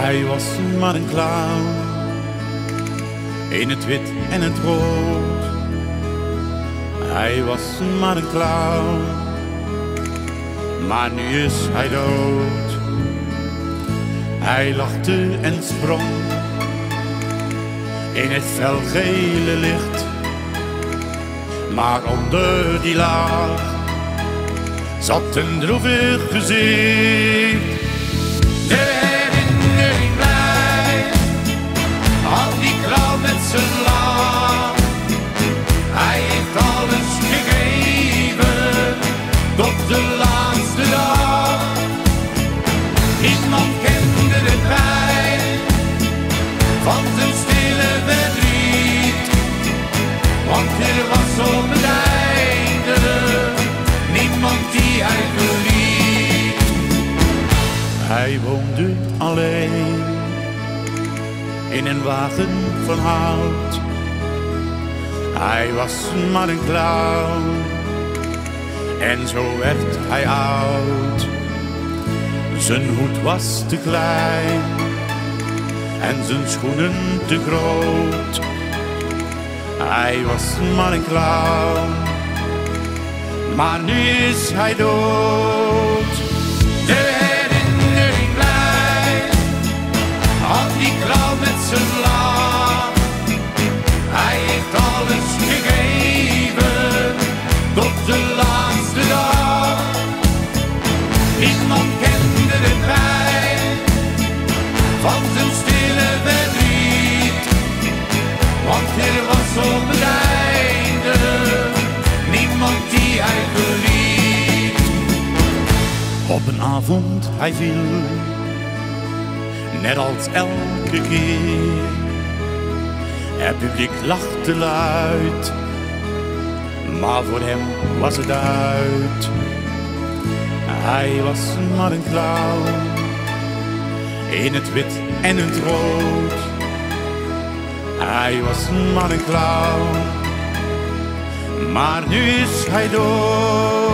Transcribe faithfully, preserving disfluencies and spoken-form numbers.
Hij was maar een clown, in het wit en het rood. Hij was maar een clown, maar nu is hij dood. Hij lachte en sprong in het felgele licht, maar onder die laag zat een droevig gezicht. De herinnering blijft aan die clown met zijn lach. Hij heeft alles gegeven tot de laatste dag. Niemand kende de pijn van zijn stille verdriet, want er was op het einde niemand die hij verliet. Hij woonde alleen in een wagen van hout. Hij was maar een clown en zo werd hij oud. Zijn hoed was te klein en zijn schoenen te groot. Hij was maar een clown, maar nu is hij dood. De herinnering blijft aan die clown met zijn lach. Hij heeft alles gegeven tot de laatste dag. Niemand kende de pijn van zijn stille verdriet, want er was op het einde niemand die hij verliet. Op een avond hij viel, net als elke keer. Het publiek lachte luid, maar voor hem was het uit. Hij was maar een clown, in het wit en het rood. Hij was maar een clown, maar nu is hij dood.